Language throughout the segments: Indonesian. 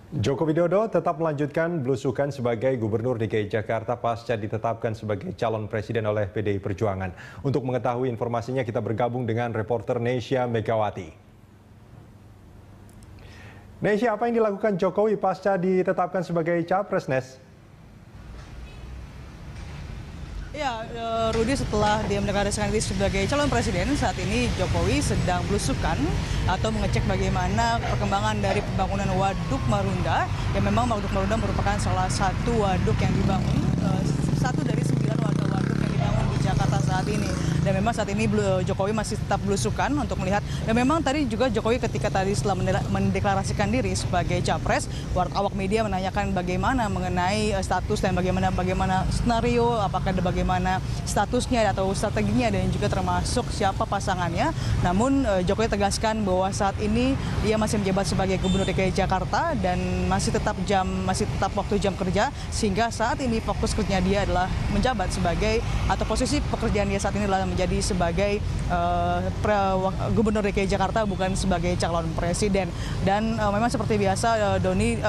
Joko Widodo tetap melanjutkan belusukan sebagai Gubernur DKI Jakarta pasca ditetapkan sebagai calon presiden oleh PDI Perjuangan. Untuk mengetahui informasinya kita bergabung dengan reporter Nesya Megawati. Nesya, apa yang dilakukan Jokowi pasca ditetapkan sebagai capres, Nes? Ya, Rudi, setelah dia mendeklarasikan diri sebagai calon presiden, saat ini Jokowi sedang belusukan atau mengecek bagaimana perkembangan dari pembangunan Waduk Marunda, yang memang Waduk Marunda merupakan salah satu waduk yang dibangun, satu dari 9 waduk yang dibangun di Jakarta saat ini. Dan memang saat ini Jokowi masih tetap belusukan untuk melihat. Dan memang tadi juga Jokowi ketika tadi setelah mendeklarasikan diri sebagai capres, awak media menanyakan bagaimana mengenai status dan bagaimana skenario, apakah ada bagaimana statusnya atau strateginya dan juga termasuk siapa pasangannya. Namun Jokowi tegaskan bahwa saat ini dia masih menjabat sebagai Gubernur DKI Jakarta dan masih tetap waktu jam kerja, sehingga saat ini fokus kerja dia adalah menjabat sebagai atau posisi pekerjaan dia saat ini adalah menjadi sebagai Gubernur DKI Jakarta, bukan sebagai calon presiden. Dan memang seperti biasa,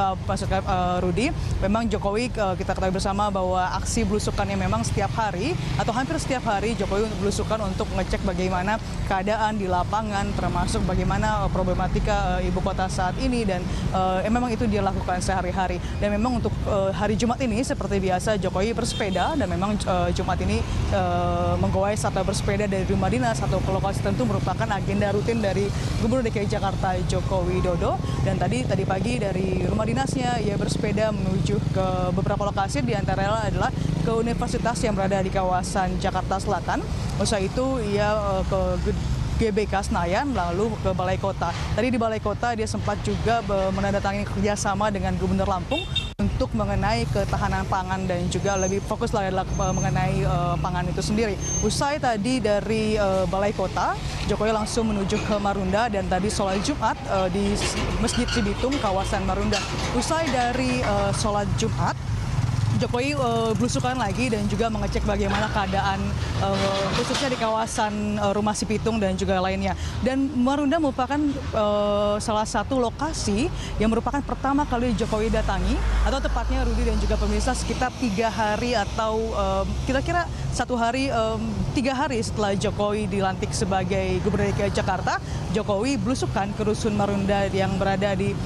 Rudi, memang Jokowi kita ketahui bersama bahwa aksi belusukannya memang setiap hari atau hampir setiap hari Jokowi belusukan untuk mengecek bagaimana keadaan di lapangan, termasuk bagaimana problematika ibu kota saat ini, dan memang itu dia lakukan sehari-hari. Dan memang untuk hari Jumat ini seperti biasa Jokowi bersepeda, dan memang Jumat ini menggoes atau bersepeda dari rumah dinas atau ke lokasi tertentu merupakan agenda rutin dari Gubernur DKI Jakarta Joko Widodo. Dan tadi pagi dari rumah dinasnya ia bersepeda menuju ke beberapa lokasi, di antaranya adalah ke universitas yang berada di kawasan Jakarta Selatan. Usai itu ia ke GBK Senayan, lalu ke Balai Kota. Tadi di Balai Kota dia sempat juga menandatangani kerjasama dengan Gubernur Lampung untuk mengenai ketahanan pangan dan juga lebih fokus adalah mengenai pangan itu sendiri. Usai tadi dari Balai Kota, Jokowi langsung menuju ke Marunda dan tadi sholat Jumat di Masjid Cibitung, kawasan Marunda. Usai dari sholat Jumat, Jokowi belusukan lagi dan juga mengecek bagaimana keadaan khususnya di kawasan Rumah Cibitung dan juga lainnya. Dan Marunda merupakan salah satu lokasi yang merupakan pertama kali Jokowi datangi, atau tepatnya Rudi dan juga pemirsa, sekitar 3 hari atau kira-kira 1 hari 3 hari setelah Jokowi dilantik sebagai Gubernur DKI Jakarta, Jokowi belusukan ke Rusun Marunda yang berada di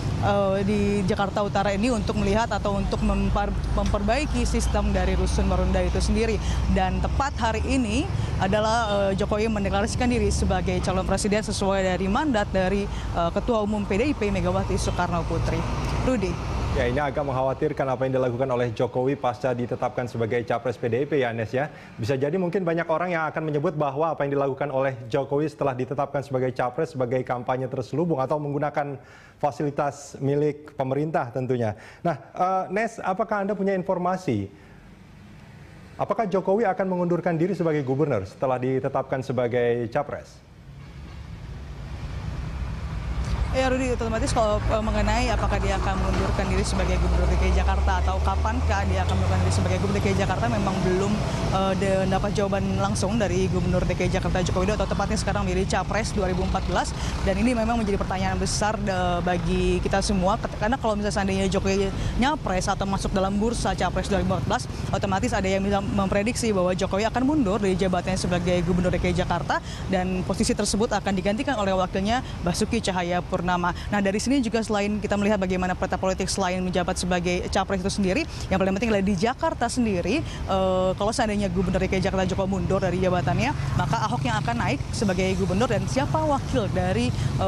Jakarta Utara ini untuk melihat atau untuk memperbaiki sistem dari Rusun Marunda itu sendiri. Dan tepat hari ini adalah Jokowi mendeklarasikan diri sebagai calon presiden sesuai dari mandat dari Ketua Umum PDIP Megawati Soekarno Putri. Rudi. Ya, ini agak mengkhawatirkan apa yang dilakukan oleh Jokowi pasca ditetapkan sebagai capres PDIP ya, Nes ya. Bisa jadi mungkin banyak orang yang akan menyebut bahwa apa yang dilakukan oleh Jokowi setelah ditetapkan sebagai capres sebagai kampanye terselubung atau menggunakan fasilitas milik pemerintah tentunya. Nah, Nes, apakah Anda punya informasi? Apakah Jokowi akan mengundurkan diri sebagai gubernur setelah ditetapkan sebagai capres? Ya, Rudi, otomatis kalau mengenai apakah dia akan mengundurkan diri sebagai Gubernur DKI Jakarta atau kapankah dia akan mengundurkan diri sebagai Gubernur DKI Jakarta, memang belum dapat jawaban langsung dari Gubernur DKI Jakarta Joko Widodo, atau tepatnya sekarang menjadi Capres 2014. Dan ini memang menjadi pertanyaan besar bagi kita semua, karena kalau misalnya seandainya Jokowi nyapres atau masuk dalam bursa Capres 2014, otomatis ada yang bisa memprediksi bahwa Jokowi akan mundur dari jabatannya sebagai Gubernur DKI Jakarta, dan posisi tersebut akan digantikan oleh wakilnya Basuki Cahayapurnama. Nah, dari sini juga selain kita melihat bagaimana peta politik selain menjabat sebagai capres itu sendiri, yang paling penting adalah di Jakarta sendiri, kalau seandainya Gubernur DKI Jakarta Jokowi mundur dari jabatannya, maka Ahok yang akan naik sebagai gubernur, dan siapa wakil dari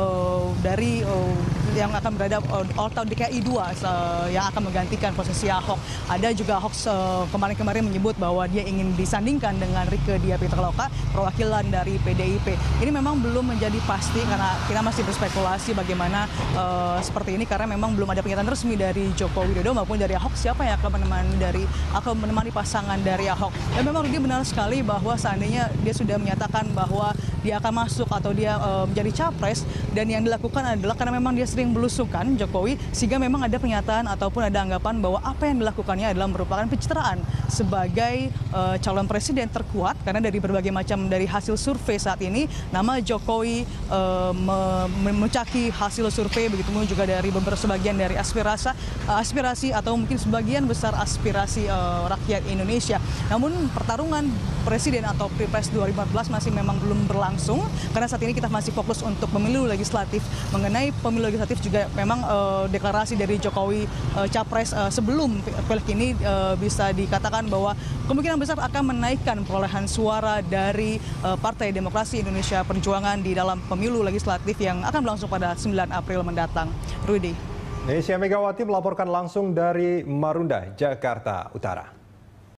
yang akan berada atau DKI 2 yang akan menggantikan posisi Ahok. Ada juga Ahok kemarin menyebut bahwa dia ingin disandingkan dengan Rieke Diah Pitaloka, perwakilan dari PDIP. Ini memang belum menjadi pasti karena kita masih berspekulasi bagaimana seperti ini, karena memang belum ada pernyataan resmi dari Joko Widodo maupun dari Ahok siapa yang akan menemani pasangan dari Ahok. Dan memang Rudi benar sekali bahwa seandainya dia sudah menyatakan bahwa dia akan masuk atau dia menjadi capres, dan yang dilakukan adalah karena memang dia sering belusukan Jokowi, sehingga memang ada pernyataan ataupun ada anggapan bahwa apa yang dilakukannya adalah merupakan pencitraan sebagai calon presiden terkuat, karena dari berbagai macam dari hasil survei saat ini nama Jokowi memuncaki hasil survei, begitu juga dari beberapa sebagian dari aspirasi atau mungkin sebagian besar aspirasi rakyat Indonesia. Namun pertarungan presiden atau Pilpres 2014 masih memang belum berlangsung, karena saat ini kita masih fokus untuk pemilu legislatif. Mengenai pemilu legislatif juga memang deklarasi dari Jokowi capres sebelum pileg ini bisa dikatakan bahwa kemungkinan besar akan menaikkan perolehan suara dari Partai Demokrasi Indonesia Perjuangan di dalam pemilu legislatif yang akan berlangsung pada 9 April mendatang. Rudy. Nesya Megawati melaporkan langsung dari Marunda, Jakarta Utara.